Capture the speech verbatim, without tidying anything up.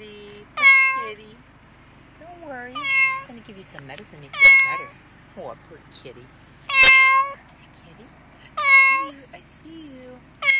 kitty. Poor kitty. Don't worry. I'm going to give you some medicine to feel better. Oh, poor kitty. Kitty. I see you. I see you.